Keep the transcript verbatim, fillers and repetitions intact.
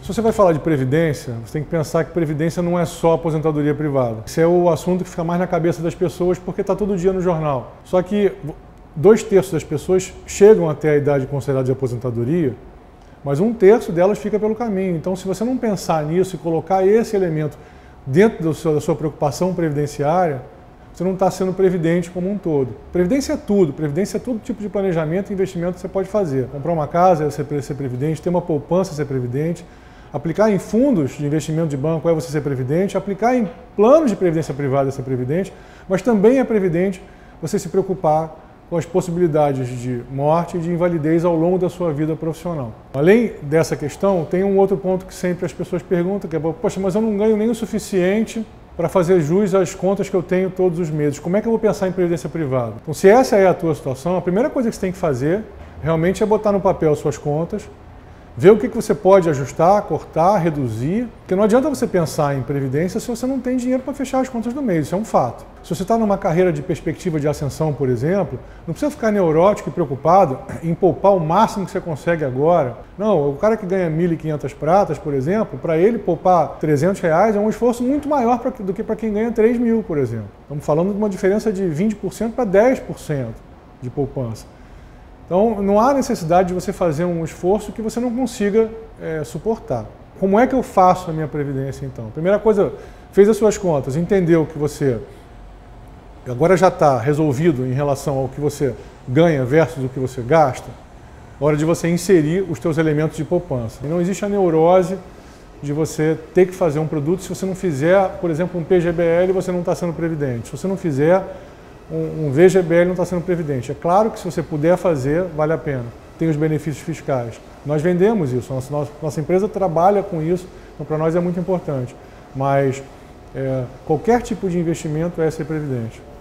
Se você vai falar de previdência, você tem que pensar que previdência não é só aposentadoria privada. Esse é o assunto que fica mais na cabeça das pessoas porque está todo dia no jornal. Só que dois terços das pessoas chegam até a idade considerada de aposentadoria, mas um terço delas fica pelo caminho. Então, se você não pensar nisso e colocar esse elemento dentro do seu, da sua preocupação previdenciária, você não está sendo previdente como um todo. Previdência é tudo, previdência é todo tipo de planejamento e investimento que você pode fazer. Comprar uma casa é você ser previdente, ter uma poupança é ser previdente, aplicar em fundos de investimento de banco é você ser previdente, aplicar em planos de previdência privada é ser previdente, mas também é previdente você se preocupar com as possibilidades de morte e de invalidez ao longo da sua vida profissional. Além dessa questão, tem um outro ponto que sempre as pessoas perguntam, que é, poxa, mas eu não ganho nem o suficiente para fazer jus às contas que eu tenho todos os meses. Como é que eu vou pensar em previdência privada? Então, se essa é a tua situação, a primeira coisa que você tem que fazer realmente é botar no papel suas contas, ver o que você pode ajustar, cortar, reduzir, porque não adianta você pensar em previdência se você não tem dinheiro para fechar as contas do mês, isso é um fato. Se você está numa carreira de perspectiva de ascensão, por exemplo, não precisa ficar neurótico e preocupado em poupar o máximo que você consegue agora. Não, o cara que ganha mil e quinhentas pratas, por exemplo, para ele poupar trezentos reais é um esforço muito maior pra, do que para quem ganha três mil, por exemplo. Estamos falando de uma diferença de vinte por cento para dez por cento de poupança. Então, não há necessidade de você fazer um esforço que você não consiga é, suportar. Como é que eu faço a minha previdência, então? Primeira coisa, fez as suas contas, entendeu que você agora já está resolvido em relação ao que você ganha versus o que você gasta, hora de você inserir os seus elementos de poupança. E não existe a neurose de você ter que fazer um produto se você não fizer, por exemplo, um P G B L, você não está sendo previdente. Se você não fizer um V G B L, não está sendo previdente. É claro que se você puder fazer, vale a pena. Tem os benefícios fiscais. Nós vendemos isso, nossa, nossa, nossa empresa trabalha com isso, então para nós é muito importante. Mas é, qualquer tipo de investimento é ser previdente.